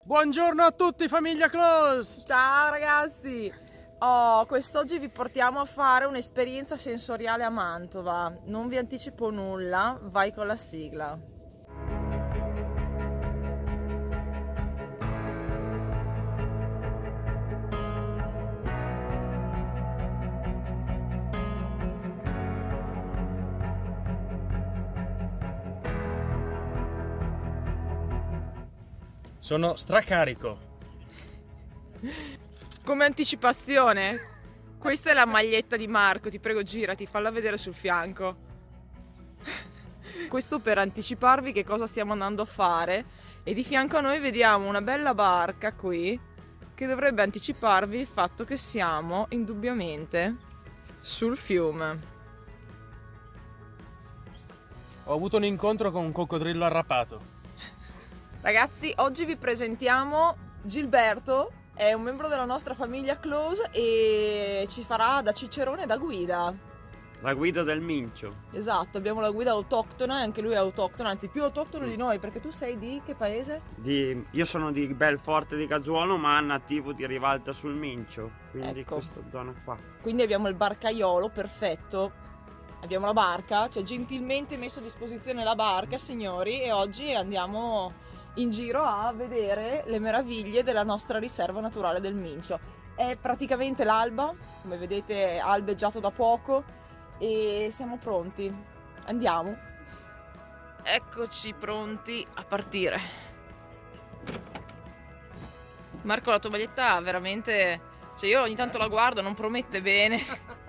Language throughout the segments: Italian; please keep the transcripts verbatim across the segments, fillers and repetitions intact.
Buongiorno a tutti, famiglia Close! Ciao ragazzi! Oh, quest'oggi vi portiamo a fare un'esperienza sensoriale a Mantova. Non vi anticipo nulla, vai con la sigla. Sono stracarico. Come anticipazione, questa è la maglietta di Marco, ti prego girati, falla vedere sul fianco. Questo per anticiparvi che cosa stiamo andando a fare, e di fianco a noi vediamo una bella barca qui che dovrebbe anticiparvi il fatto che siamo indubbiamente sul fiume. Ho avuto un incontro con un coccodrillo arrapato. Ragazzi, oggi vi presentiamo Gilberto, è un membro della nostra famiglia Close e ci farà da cicerone e da guida. La guida del Mincio. Esatto, abbiamo la guida autoctona e anche lui è autoctono, anzi più autoctono di noi, perché tu sei di che paese? Di, io sono di Belforte di Caggiuolo, ma nativo di Rivalta sul Mincio, quindi Ecco. questa zona qua. Quindi abbiamo il barcaiolo, perfetto. Abbiamo la barca, ci ha gentilmente messo a disposizione la barca, signori, e oggi andiamo in giro a vedere le meraviglie della nostra riserva naturale del Mincio. È praticamente l'alba, come vedete ha albeggiato da poco e siamo pronti. Andiamo. Eccoci pronti a partire. Marco, la tua maglietta veramente, cioè io ogni tanto la guardo, non promette bene.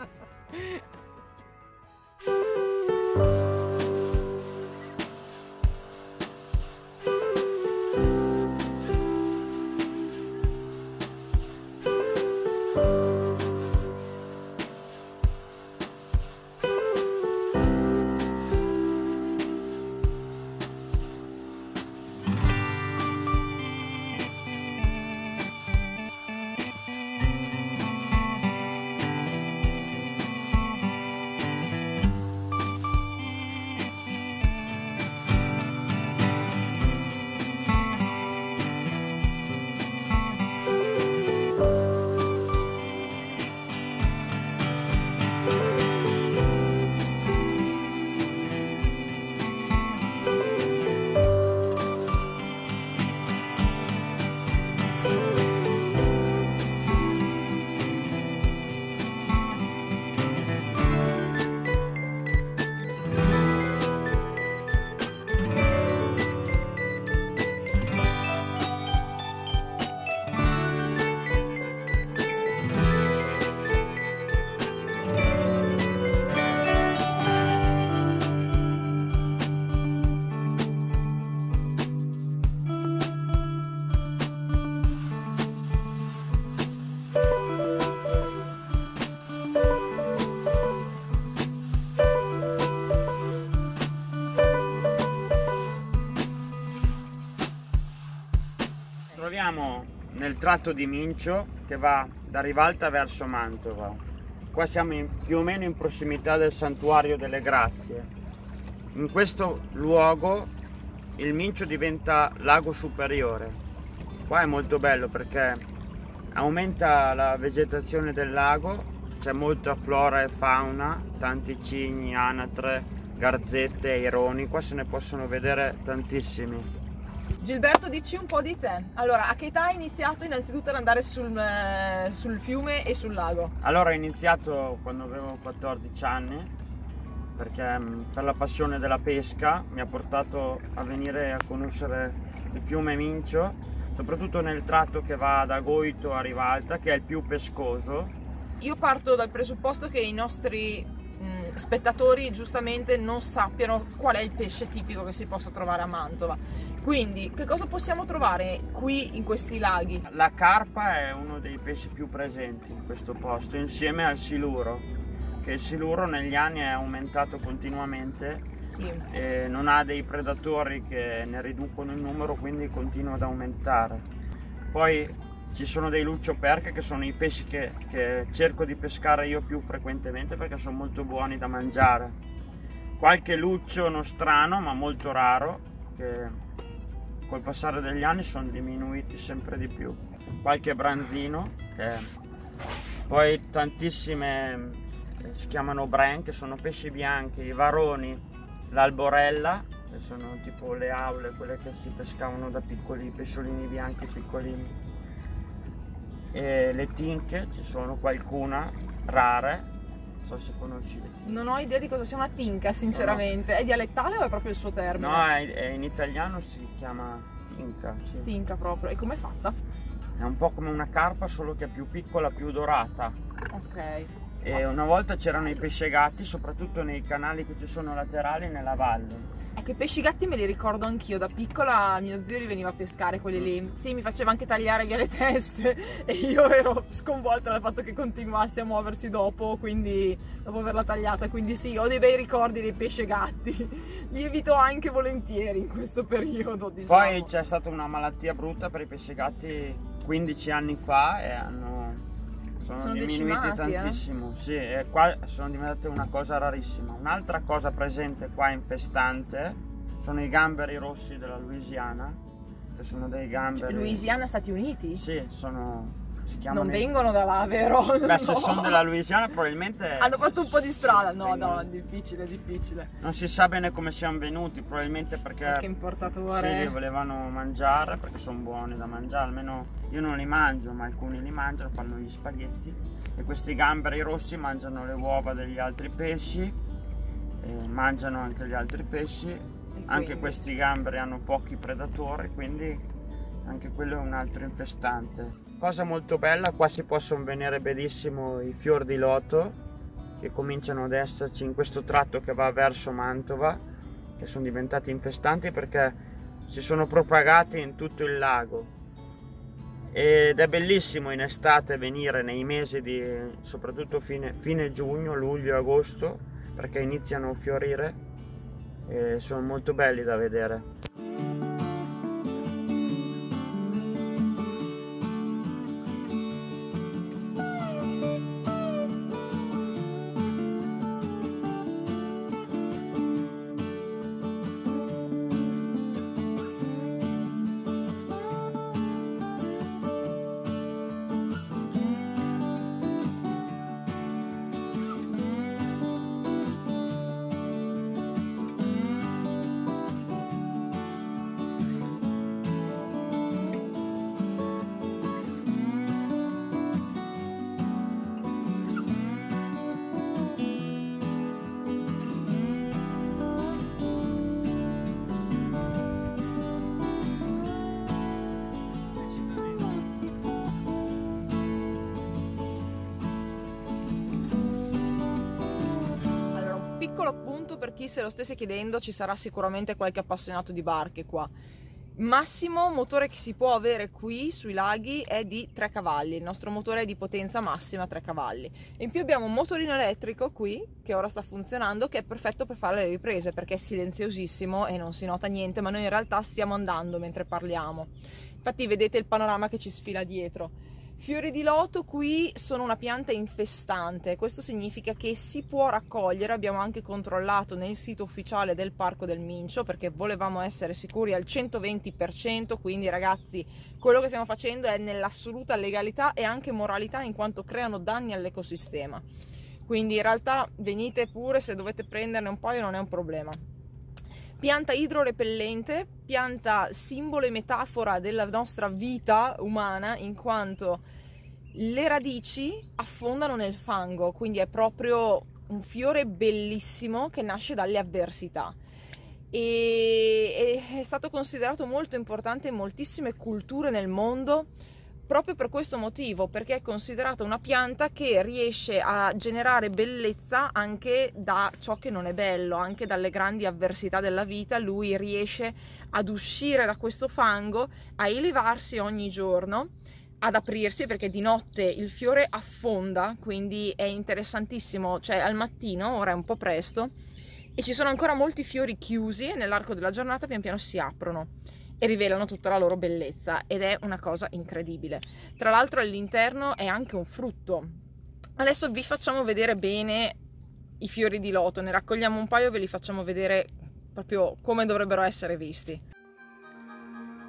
Troviamo nel tratto di Mincio che va da Rivalta verso Mantova. Qua siamo in, più o meno in prossimità del Santuario delle Grazie. In questo luogo il Mincio diventa lago superiore. Qua è molto bello perché aumenta la vegetazione del lago, c'è molta flora e fauna, tanti cigni, anatre, garzette, aironi, qua se ne possono vedere tantissimi. Gilberto, dici un po' di te. Allora, a che età hai iniziato innanzitutto ad andare sul, eh, sul fiume e sul lago? Allora ho iniziato quando avevo quattordici anni, perché mh, per la passione della pesca mi ha portato a venire a conoscere il fiume Mincio, soprattutto nel tratto che va da Goito a Rivalta, che è il più pescoso. Io parto dal presupposto che i nostri mh, spettatori giustamente non sappiano qual è il pesce tipico che si possa trovare a Mantova. Quindi, che cosa possiamo trovare qui in questi laghi? La carpa è uno dei pesci più presenti in questo posto, insieme al siluro, che il siluro negli anni è aumentato continuamente, Sì. e non ha dei predatori che ne riducono il numero, quindi continua ad aumentare. Poi ci sono dei luccioperche che sono i pesci che, che cerco di pescare io più frequentemente perché sono molto buoni da mangiare. Qualche luccio nostrano, ma molto raro, che col passare degli anni sono diminuiti sempre di più. Qualche branzino, che poi tantissime che si chiamano bren, che sono pesci bianchi, i varoni, l'alborella, che sono tipo le aule, quelle che si pescavano da piccoli pesciolini bianchi piccolini, e le tinche, ci sono qualcuna rare, non so se conosci le tinche. Non ho idea di cosa sia una tinca, sinceramente. No. È dialettale o è proprio il suo termine? No, è, è in italiano si chiama tinca. Sì. Tinca proprio. E com'è fatta? È un po' come una carpa, solo che è più piccola, più dorata. Ok. E una volta c'erano i pescegatti, soprattutto nei canali che ci sono laterali nella valle. Ecco, i pesci gatti me li ricordo anch'io, da piccola mio zio li veniva a pescare quelli lì. Sì, mi faceva anche tagliare via le teste e io ero sconvolta dal fatto che continuasse a muoversi dopo, quindi dopo averla tagliata, quindi sì, ho dei bei ricordi dei pesci gatti. Li evito anche volentieri in questo periodo, diciamo. Poi c'è stata una malattia brutta per i pescegatti quindici anni fa e hanno sono, sono diminuiti tantissimo, eh? Sì, e qua sono diventate una cosa rarissima. Un'altra cosa presente qua infestante sono i gamberi rossi della Louisiana, che sono dei gamberi... Louisiana, Stati Uniti? Sì, sono... si chiamano... Non vengono da là, vero? Beh, se no. sono della Louisiana probabilmente... Hanno fatto un po' di strada, no, no, difficile, difficile. Non si sa bene come siano venuti, probabilmente perché... Qualche importatore... Sì, li volevano mangiare, perché sono buoni da mangiare, almeno io non li mangio, ma alcuni li mangiano, fanno gli spaghetti. E questi gamberi rossi mangiano le uova degli altri pesci, e mangiano anche gli altri pesci. Anche questi gamberi hanno pochi predatori, quindi anche quello è un altro infestante. Cosa molto bella, qua si possono vedere benissimo i fior di loto che cominciano ad esserci in questo tratto che va verso Mantova, che sono diventati infestanti perché si sono propagati in tutto il lago. Ed è bellissimo in estate venire nei mesi di soprattutto fine, fine giugno, luglio e agosto, perché iniziano a fiorire e sono molto belli da vedere. Per chi se lo stesse chiedendo, ci sarà sicuramente qualche appassionato di barche qua. Massimo motore che si può avere qui sui laghi è di tre cavalli, il nostro motore è di potenza massima tre cavalli. E in più abbiamo un motorino elettrico qui che ora sta funzionando, che è perfetto per fare le riprese perché è silenziosissimo e non si nota niente, ma noi in realtà stiamo andando mentre parliamo. Infatti vedete il panorama che ci sfila dietro. Fiori di loto qui sono una pianta infestante, questo significa che si può raccogliere, abbiamo anche controllato nel sito ufficiale del Parco del Mincio perché volevamo essere sicuri al centoventi per cento, quindi ragazzi quello che stiamo facendo è nell'assoluta legalità e anche moralità in quanto creano danni all'ecosistema, quindi in realtà venite pure, se dovete prenderne un paio non è un problema. Pianta idrorepellente, pianta simbolo e metafora della nostra vita umana in quanto le radici affondano nel fango, quindi è proprio un fiore bellissimo che nasce dalle avversità e è stato considerato molto importante in moltissime culture nel mondo proprio per questo motivo, perché è considerata una pianta che riesce a generare bellezza anche da ciò che non è bello, anche dalle grandi avversità della vita. Lui riesce ad uscire da questo fango, a elevarsi ogni giorno, ad aprirsi perché di notte il fiore affonda, quindi è interessantissimo, cioè al mattino, ora è un po' presto, e ci sono ancora molti fiori chiusi e nell'arco della giornata pian piano si aprono e rivelano tutta la loro bellezza ed è una cosa incredibile. Tra l'altro all'interno è anche un frutto. Adesso vi facciamo vedere bene i fiori di loto, ne raccogliamo un paio e ve li facciamo vedere proprio come dovrebbero essere visti.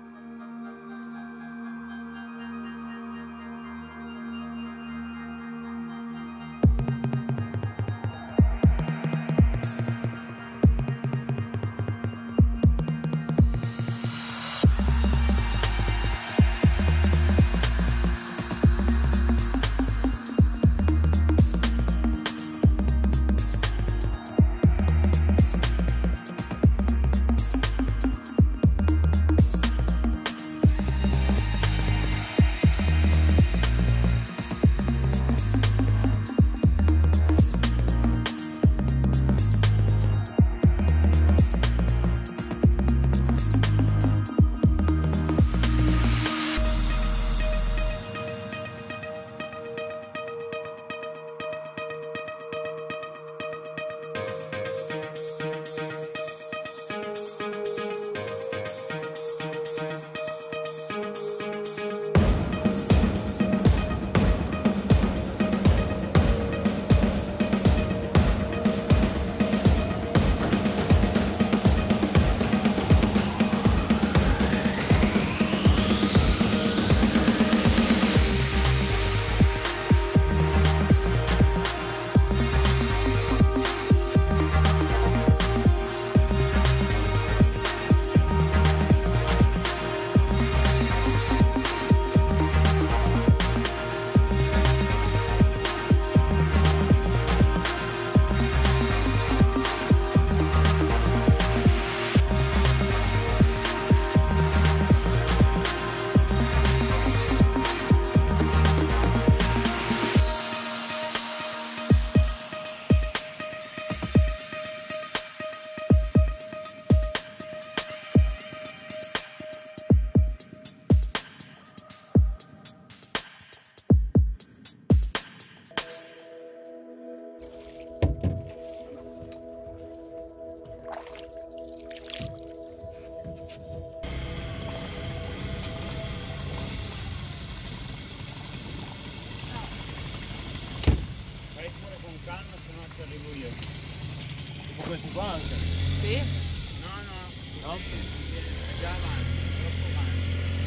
ci arrivo io. Tipo questi qua anche. Sì? No, no, No? è già avanti, troppo avanti.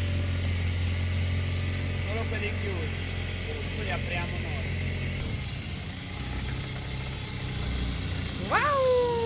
Solo quelli chiusi, poi li apriamo noi. Wow!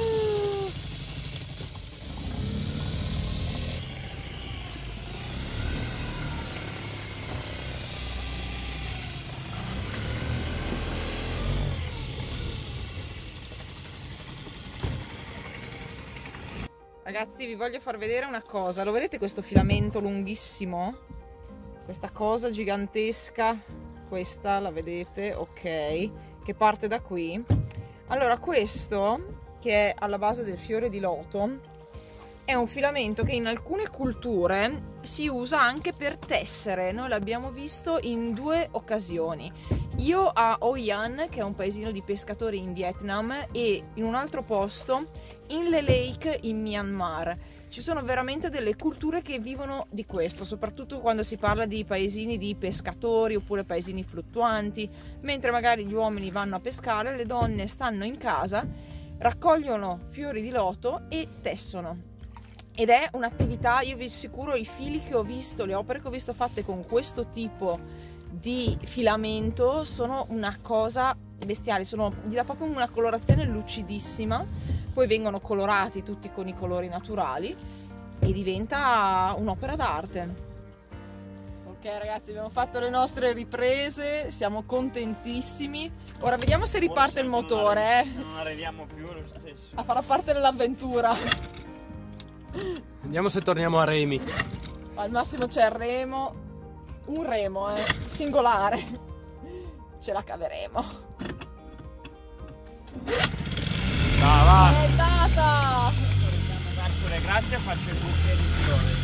Ragazzi, vi voglio far vedere una cosa. Lo vedete questo filamento lunghissimo? Questa cosa gigantesca, questa la vedete, ok, che parte da qui. Allora, questo, che è alla base del fiore di loto, è un filamento che in alcune culture si usa anche per tessere. Noi l'abbiamo visto in due occasioni. Io a Hoi An, che è un paesino di pescatori in Vietnam, e in un altro posto in Le Lake in Myanmar. Ci sono veramente delle culture che vivono di questo, soprattutto quando si parla di paesini di pescatori oppure paesini fluttuanti. Mentre magari gli uomini vanno a pescare, le donne stanno in casa, raccogliono fiori di loto e tessono. Ed è un'attività, io vi assicuro, i fili che ho visto, le opere che ho visto fatte con questo tipo di filamento sono una cosa bestiale, sono, gli dà proprio una colorazione lucidissima. Poi vengono colorati tutti con i colori naturali e diventa un'opera d'arte. Ok ragazzi, abbiamo fatto le nostre riprese, siamo contentissimi. Ora vediamo se riparte il motore. Non, arri- non arriviamo più lo stesso. A farà parte dell'avventura. Andiamo se torniamo a remi. Al massimo c'è il remo, un remo, eh, singolare. Ce la caveremo. Va, va. È andata! Torniamo verso le grazie e faccio il buche di fiori.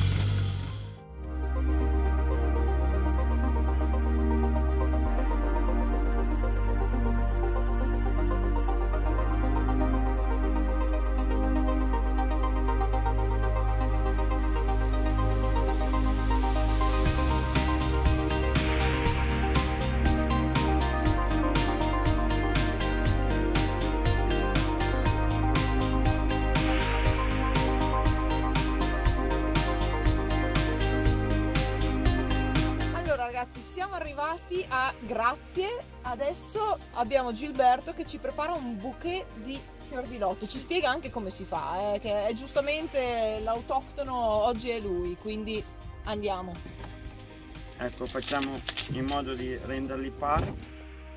Ragazzi, siamo arrivati a Grazie. Adesso abbiamo Gilberto che ci prepara un bouquet di fior di loto. Ci spiega anche come si fa, eh, che è giustamente l'autoctono, oggi è lui, quindi andiamo. Ecco, facciamo in modo di renderli pari.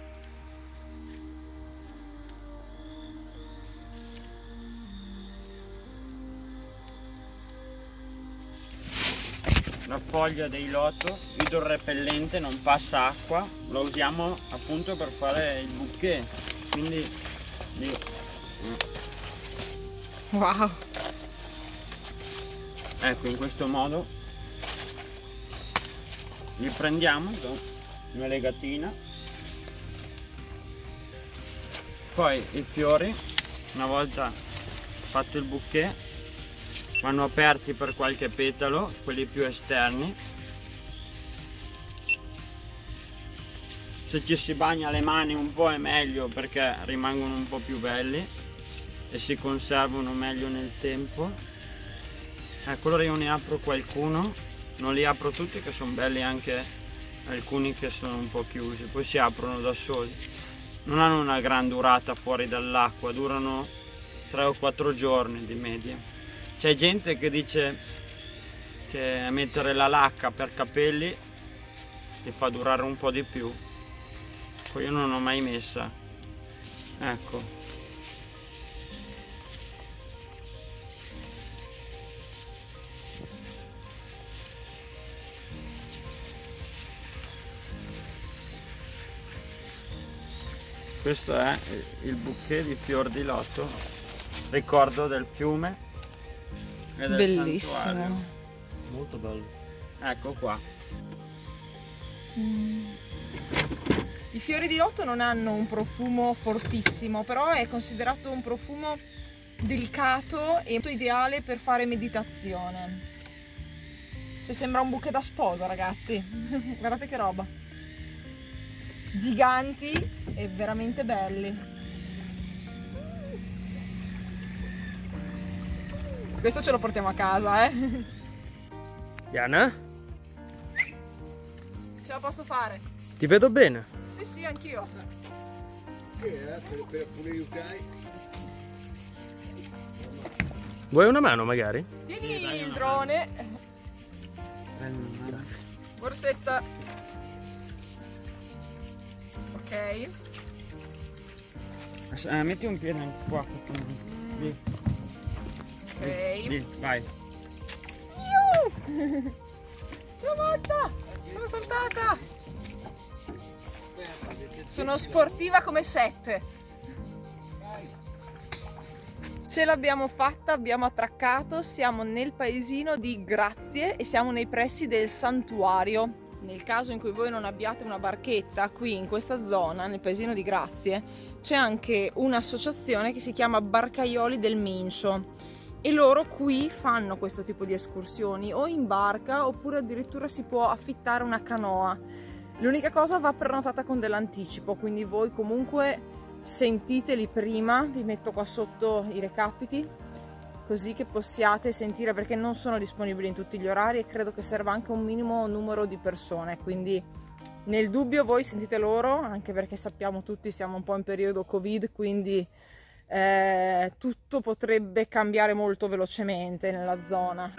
La foglia dei loto idrorepellente, non passa acqua, lo usiamo appunto per fare il bouquet, quindi li... Wow! ecco, in questo modo li prendiamo con una legatina, poi i fiori, una volta fatto il bouquet, vanno aperti per qualche petalo, quelli più esterni. Se ci si bagna le mani un po' è meglio perché rimangono un po' più belli e si conservano meglio nel tempo. Ecco, allora io ne apro qualcuno, non li apro tutti che sono belli, anche alcuni che sono un po' chiusi, poi si aprono da soli. Non hanno una gran durata fuori dall'acqua, durano tre o quattro giorni di media. C'è gente che dice che mettere la lacca per capelli ti fa durare un po' di più, poi io non l'ho mai messa. Ecco, questo è il bouquet di fior di loto, ricordo del fiume e del Bellissimo. santuario. Molto bello. Ecco qua. Mm. I fiori di loto non hanno un profumo fortissimo, però è considerato un profumo delicato e molto ideale per fare meditazione. Cioè sembra un bouquet da sposa, ragazzi. Guardate che roba. Giganti e veramente belli. Questo ce lo portiamo a casa, eh. Diana? Ce la posso fare? Ti vedo bene. Sì, sì, anch'io. Vuoi una mano magari? Tieni il drone. Borsetta. Ok. Eh, metti un piede anche qua. Lì. Ok. Lì, vai. Ciao Motta! Sono saltata! Sono sportiva come sette. Ce l'abbiamo fatta, abbiamo attraccato, siamo nel paesino di Grazie e siamo nei pressi del santuario. Nel caso in cui voi non abbiate una barchetta, qui in questa zona, nel paesino di Grazie, c'è anche un'associazione che si chiama Barcaioli del Mincio. E loro qui fanno questo tipo di escursioni o in barca oppure addirittura si può affittare una canoa. L'unica cosa va prenotata con dell'anticipo, quindi voi comunque sentiteli prima, vi metto qua sotto i recapiti così che possiate sentire, perché non sono disponibili in tutti gli orari e credo che serva anche un minimo numero di persone, quindi nel dubbio voi sentite loro, anche perché sappiamo tutti siamo un po' in periodo Covid, quindi Eh, tutto potrebbe cambiare molto velocemente nella zona.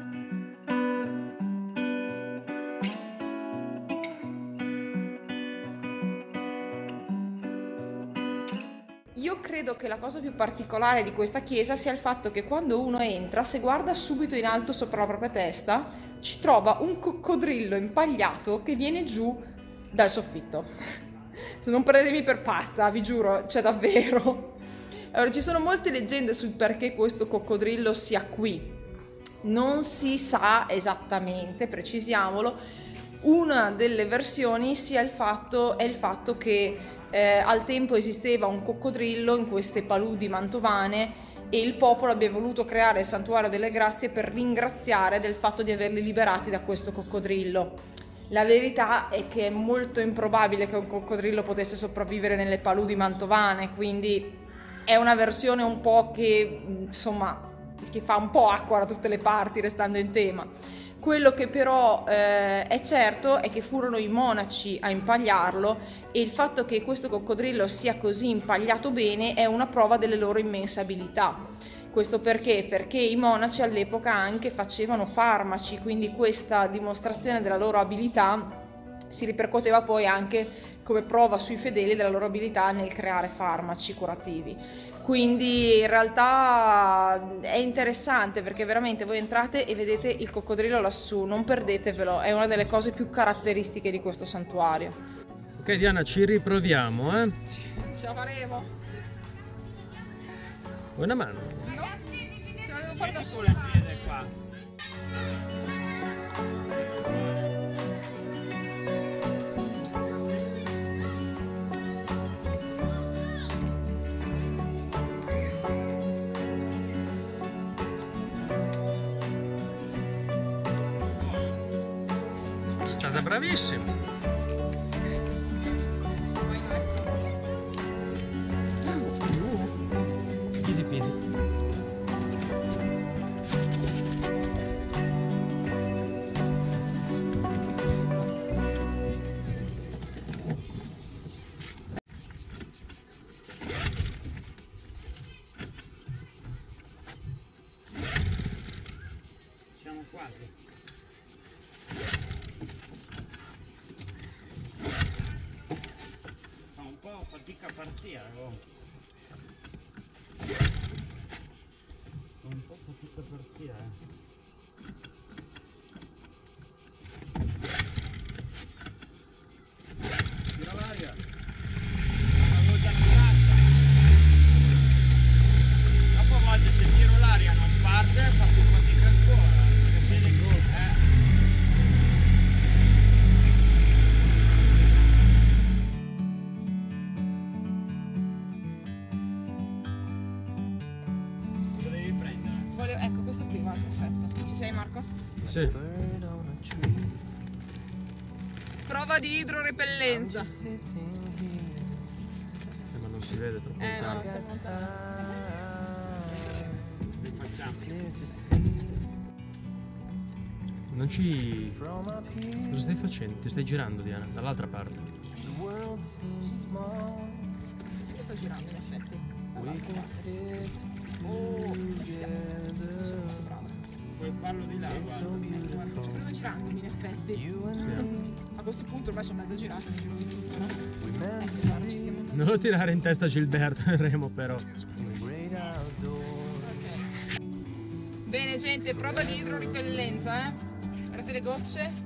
Io credo che la cosa più particolare di questa chiesa sia il fatto che quando uno entra, se guarda subito in alto sopra la propria testa, ci trova un coccodrillo impagliato che viene giù dal soffitto. Non prendetemi per pazza, vi giuro, c'è davvero. Allora, ci sono molte leggende sul perché questo coccodrillo sia qui, non si sa esattamente, precisiamolo. Una delle versioni sia il fatto, è il fatto che eh, al tempo esisteva un coccodrillo in queste paludi mantovane e il popolo abbia voluto creare il santuario delle grazie per ringraziare del fatto di averli liberati da questo coccodrillo. La verità è che è molto improbabile che un coccodrillo potesse sopravvivere nelle paludi mantovane, quindi è una versione un po' che, insomma, che fa un po' acqua da tutte le parti, restando in tema. Quello che però eh, è certo è che furono i monaci a impagliarlo e il fatto che questo coccodrillo sia così impagliato bene è una prova delle loro immense abilità. Questo perché? Perché i monaci all'epoca anche facevano farmaci, quindi questa dimostrazione della loro abilità si ripercuoteva poi anche come prova sui fedeli della loro abilità nel creare farmaci curativi. Quindi in realtà è interessante perché veramente voi entrate e vedete il coccodrillo lassù, non perdetevelo, è una delle cose più caratteristiche di questo santuario. Ok Diana, ci riproviamo, eh? Ce la faremo. Vuoi una mano? No? Ce la devo fare da sola. State bravissimi. Easy peasy. Siamo quasi. Fatica a partire, oh. Un po' fatica a partire. Tira l'aria. L'avevo già tirata. Dopo a volte se tiro l'aria non parte, fa più fatica ancora. Perché vedi che eh. Ecco, questo qui va, perfetto. Ci sei Marco? Sì. Prova di idrorepellenza. Eh, ma non si vede troppo. Eh no, tardi. si è Non ci... Cosa stai facendo? Ti stai girando, Diana, dall'altra parte. Io sto girando in effetti. Oh, sono molto brava. Puoi farlo di là, guarda. Guarda, ci prova girandomi in effetti. Sì. A questo punto ormai sono mezza girata, mi giro di tutto, no? Ecco, guarda, ci stiamo... Non lo tirare in testa a Gilberto e Remo, però. Ok. Bene gente, prova di idroripellenza, eh? Guardate le gocce.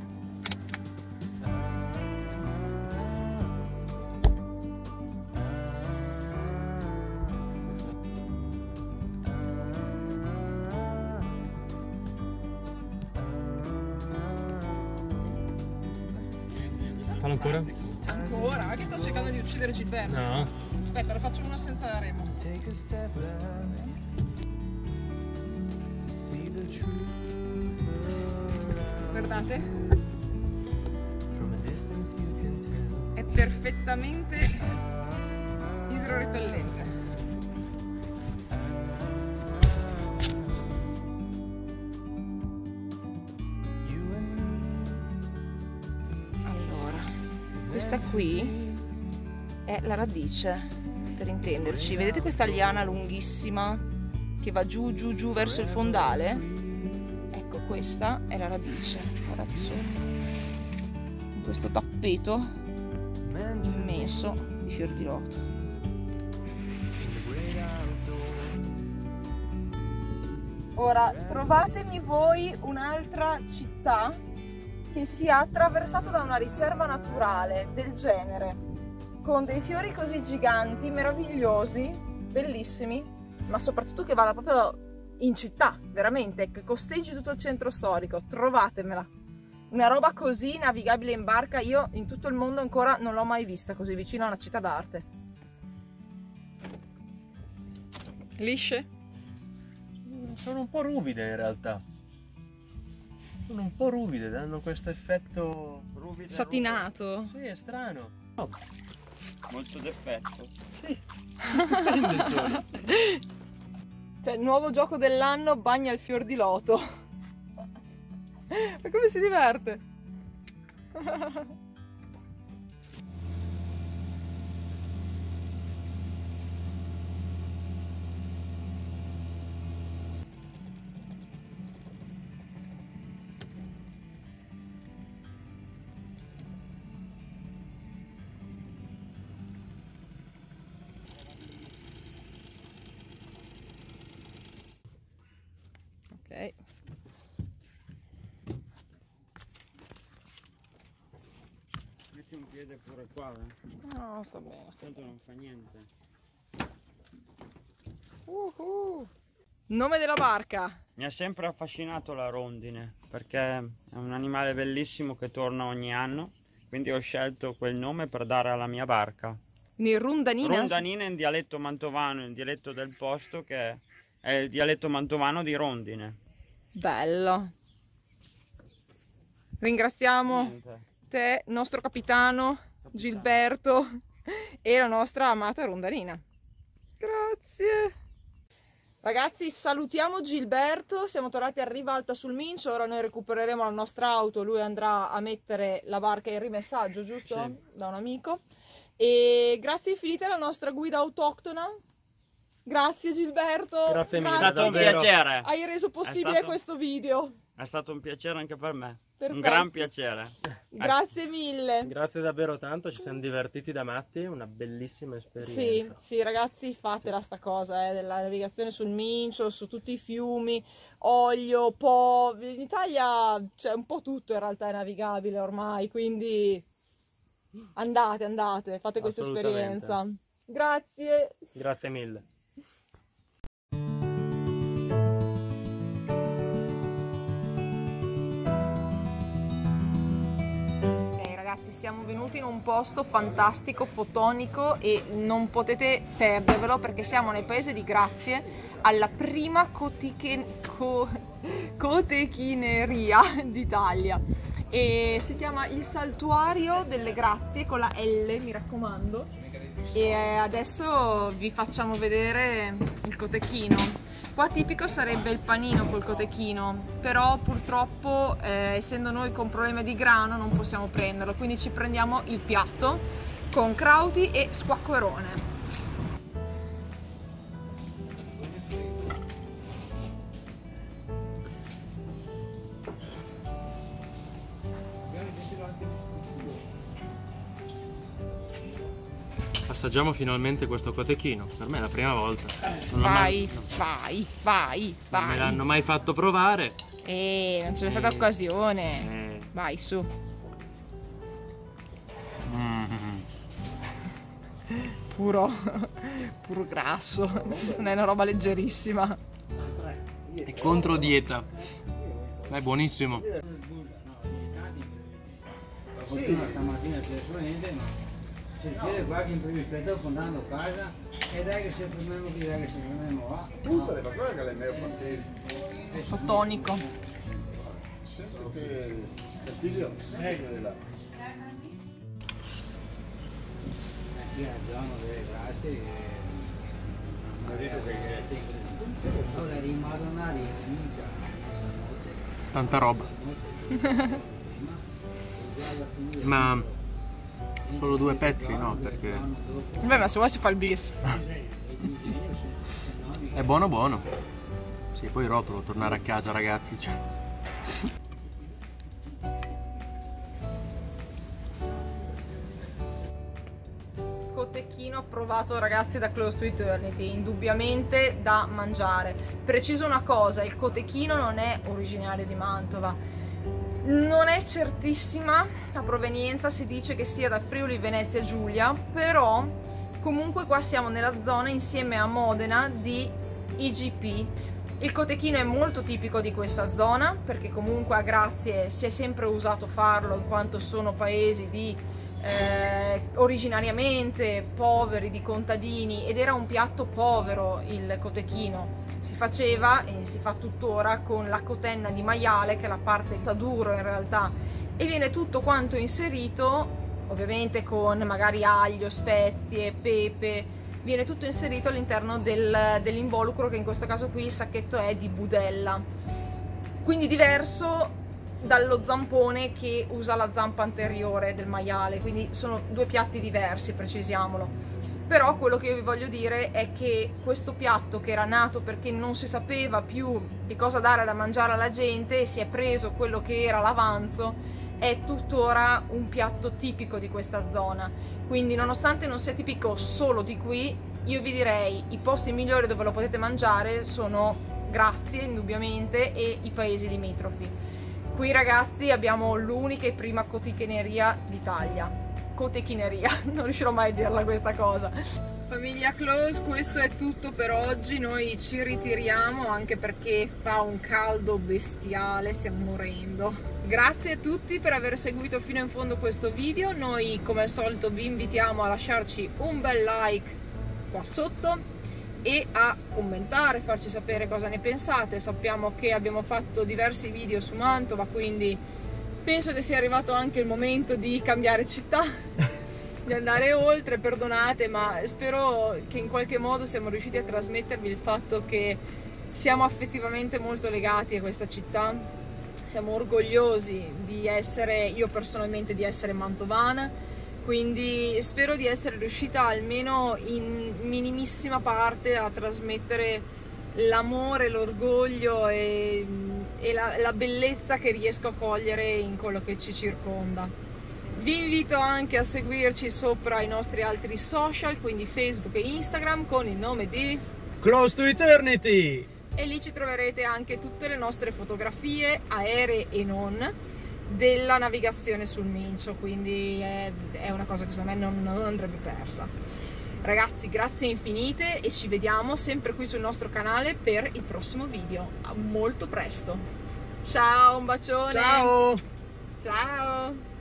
Fallo ancora? Ancora? Ma che sto cercando di uccidere Gilberto? No. Aspetta, lo faccio uno senza Remo. Guardate. È perfettamente idroripellente. Allora, questa qui è la radice, per intenderci. Vedete questa liana lunghissima che va giù giù giù verso il fondale? Ecco, questa è la radice. Guardate sotto, in questo tappeto immenso di fior di loto. Ora trovatemi voi un'altra città che sia attraversata da una riserva naturale del genere, con dei fiori così giganti, meravigliosi, bellissimi, ma soprattutto che vada proprio in città, veramente, che costeggi tutto il centro storico. Trovatemela. Una roba così navigabile in barca, io in tutto il mondo ancora non l'ho mai vista così vicino a una città d'arte. Lisce? Sono un po' ruvide in realtà. Sono un po' ruvide, danno questo effetto Ruvide, satinato. ruvide. Sì, è strano. Oh. molto d'effetto. Sì. Cioè, il nuovo gioco dell'anno, bagna il fior di loto. Ma come si diverte? Ok. Metti un piede pure qua, eh. No, sta bene, sta Tanto bene. non fa niente. Uh-huh. Nome della barca? Mi ha sempre affascinato la rondine, perché è un animale bellissimo che torna ogni anno, quindi ho scelto quel nome per dare alla mia barca. Quindi Rondanina? Rondanina in dialetto mantovano, il dialetto del posto, che è il dialetto mantovano di rondine. Bello. Ringraziamo Niente. te, nostro capitano, Gilberto, e la nostra amata Rondanina. Grazie. Ragazzi, salutiamo Gilberto, siamo tornati a riva alta sul Mincio, ora noi recupereremo la nostra auto, lui andrà a mettere la barca in rimessaggio, giusto? Sì. Da un amico. E grazie infinite alla nostra guida autoctona. Grazie Gilberto. Grazie mille, È stato un davvero. piacere. Hai reso possibile stato- questo video. È stato un piacere anche per me. Perfetto. Un gran piacere. Grazie mille. Grazie davvero tanto, ci siamo divertiti da matti, una bellissima esperienza. Sì, sì, ragazzi, fatela sta cosa, eh, della navigazione sul Mincio, su tutti i fiumi, Oglio, Po. In Italia c'è un po' tutto in realtà è navigabile ormai, quindi andate, andate, fate questa Assolutamente. esperienza. Grazie. Grazie mille. Ok ragazzi, siamo venuti in un posto fantastico, fotonico e non potete perdervelo perché siamo nel paese di Grazie, alla prima cotiche- co- cotechineria d'Italia e si chiama il Saltuario delle Grazie con la L, mi raccomando, e adesso vi facciamo vedere il cotechino. Qua tipico sarebbe il panino col cotechino, però purtroppo eh, essendo noi con problemi di grano non possiamo prenderlo, quindi ci prendiamo il piatto con crauti e squacquerone. Assaggiamo finalmente questo cotechino, per me è la prima volta. Non Vai, mai, no, vai, vai, vai. non me l'hanno mai fatto provare. Eh, non ce n'è Eh, stata occasione. eh. Vai, su. Mm. Puro, puro grasso, non è una roba leggerissima. È contro dieta. È buonissimo. Fortuna stamattina c'è suente, ma se c'è qualche imprevisto andando a casa e dai che se fermiamo qui, dai che se fermiamo là. Tutte le persone che le mie partite. Fotonico. Sento che Castillo è là. Aquí al giorno delle grazie. Ma dite che Ora di Madonnari comincia Tanta roba. Ma solo due pezzi, no? Perché Beh, ma se vuoi si fa il bis. è buono buono. Sì, poi rotolo, tornare a casa ragazzi. Cioè. Cotechino approvato ragazzi da Close to Eternity, indubbiamente da mangiare. Preciso una cosa, il cotechino non è originario di Mantova, non è certissima la provenienza, si dice che sia da Friuli Venezia Giulia, però comunque qua siamo nella zona insieme a Modena di I G P. Il cotechino è molto tipico di questa zona perché comunque a Grazie si è sempre usato farlo in quanto sono paesi di eh, originariamente poveri, di contadini, ed era un piatto povero il cotechino. Si faceva e si fa tuttora con la cotenna di maiale, che è la parte da duro in realtà, e viene tutto quanto inserito, ovviamente con magari aglio, spezie, pepe, viene tutto inserito all'interno del, dell'involucro, che in questo caso qui il sacchetto è di budella, quindi diverso dallo zampone che usa la zampa anteriore del maiale, quindi sono due piatti diversi, precisiamolo. Però quello che io vi voglio dire è che questo piatto, che era nato perché non si sapeva più di cosa dare da mangiare alla gente e si è preso quello che era l'avanzo, è tuttora un piatto tipico di questa zona. Quindi nonostante non sia tipico solo di qui, io vi direi i posti migliori dove lo potete mangiare sono Grazie indubbiamente e i paesi limitrofi. Qui ragazzi abbiamo l'unica e prima cotechineria d'Italia. Cotechineria, non riuscirò mai a dirla questa cosa. Famiglia Close, questo è tutto per oggi, noi ci ritiriamo anche perché fa un caldo bestiale, stiamo morendo. Grazie a tutti per aver seguito fino in fondo questo video, noi come al solito vi invitiamo a lasciarci un bel like qua sotto e a commentare, farci sapere cosa ne pensate. Sappiamo che abbiamo fatto diversi video su Mantova, quindi penso che sia arrivato anche il momento di cambiare città, di andare oltre, perdonate, ma spero che in qualche modo siamo riusciti a trasmettervi il fatto che siamo affettivamente molto legati a questa città, siamo orgogliosi di essere, io personalmente di essere mantovana, quindi spero di essere riuscita almeno in minimissima parte a trasmettere l'amore, l'orgoglio e, e la, la bellezza che riesco a cogliere in quello che ci circonda. Vi invito anche a seguirci sopra i nostri altri social, quindi Facebook e Instagram, con il nome di Close to Eternity! E lì ci troverete anche tutte le nostre fotografie, aeree e non, della navigazione sul Mincio, quindi è, è una cosa che secondo me non, non andrebbe persa. Ragazzi, grazie infinite e ci vediamo sempre qui sul nostro canale per il prossimo video. A molto presto. Ciao, un bacione. Ciao! Ciao.